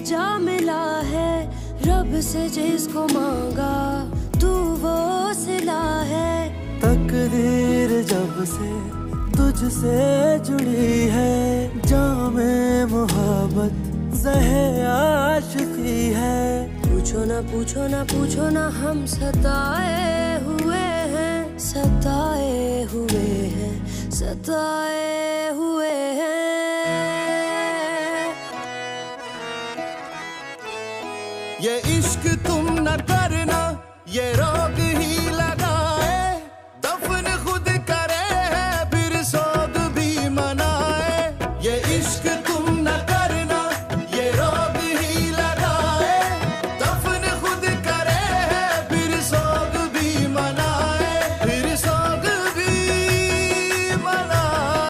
जा मिला है, रब से जिसको मांगा तू वो सिला है। तकदीर जब से तुझसे जुड़ी है, जामे मोहब्बत ज़हे आशिकी है। पूछो ना पूछो ना पूछो ना, हम सताए हुए हैं, सताए हुए हैं, सताए हुए हैं। ये इश्क तुम न करना, ये रोग ही